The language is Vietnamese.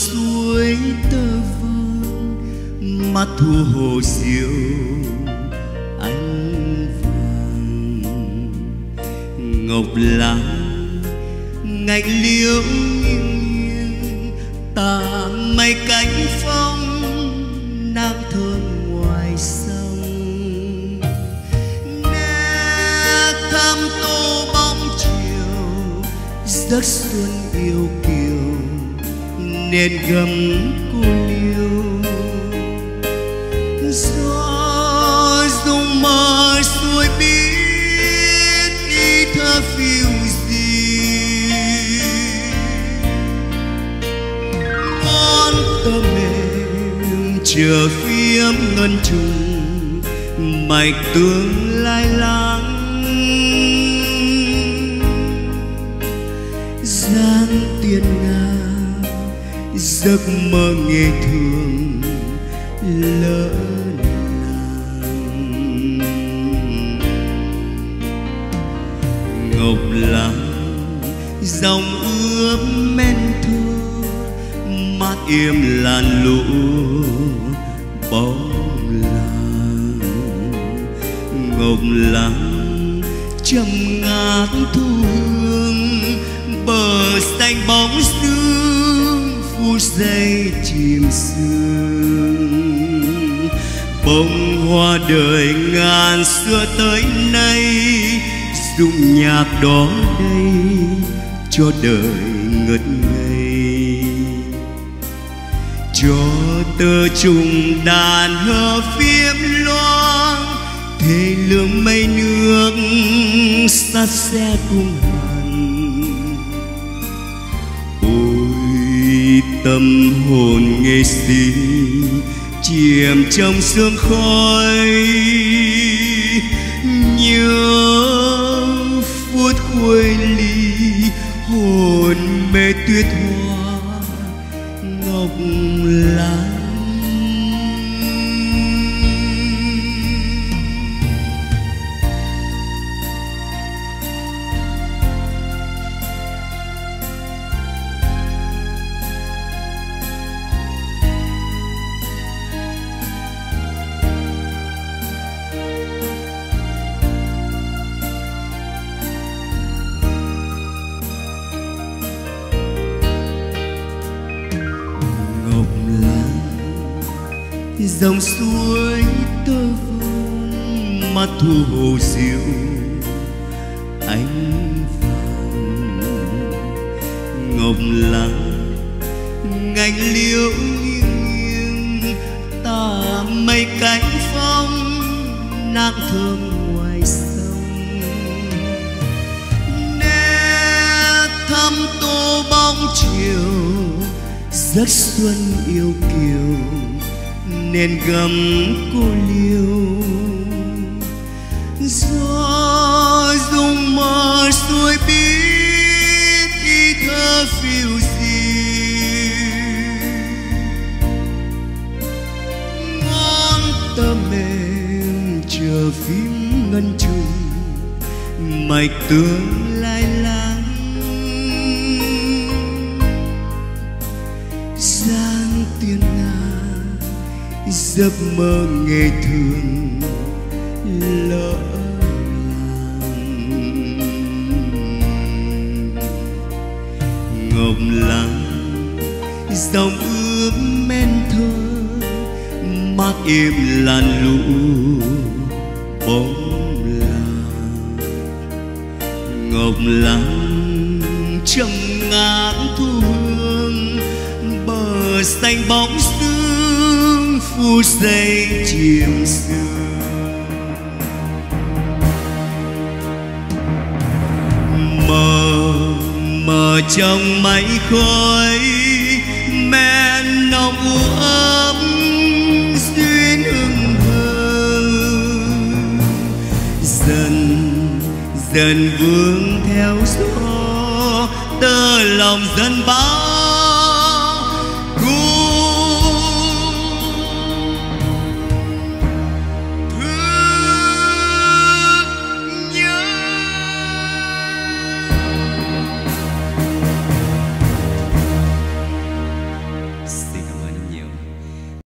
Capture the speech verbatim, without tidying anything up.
suối tơ vương, mắt thu hồ diệu ánh vàng. Ngọc lăng ngạnh liễu nghiêng tạm mây cánh phong, nàng thơm ngoài sông. Nét thăm tô bóng chiều, giấc xuân yêu kiều nên gấm cô liêu. Gió rung mơ suối biết ý thơ phiêu gì, con tơ mềm chờ phiếm ngân trùng mạch tương lai láng. Giang tiên nga giấc mơ nghề thường lỡ làng. Ngọc lăng dòng ướp men thơ, mát im làn lũ bóng làng. Ngọc lăng trầm ngát thu hương, bờ xanh bóng sương phút giây chìm sương. Bông hoa đời ngàn xưa tới nay, dung nhạc đó đây cho đời ngất ngây. Cho tơ trùng đàn hơ phiếm loang, thế lương mây nước sát xe cùng tâm hồn nghệ sĩ chiêm trong sương khói. Nhớ phút khuê ly hồn mê tuyết hoa ngọc lăng. Dòng suối tơ vương, mắt thu hồ diệu ánh vàng. Ngọc lăng ngạnh liễu nghiêng tạm mây cánh phong, nàng thơm ngoài sông. Nét thăm tô bóng chiều, giấc xuân yêu kiều nên gấm cô liêu. Gió rung mơ suối biết ý thơ phiêu gì, ngón tơ mềm chờ phím ngân trùng mạch tương lai láng. Giang tiên nga giấc mơ nghề thường lỡ làng. Ngọc lăng dòng ướp men thơ, mát im làn lũ bóng làng. Ngọc lăng trầm ngát thu hương, bờ xanh bóng sương phút giây chìm sương. Mờ mờ trong mây khói, men nồng u ấm duyên hương thơ. Dần dần vương theo gió, tơ lòng dần bão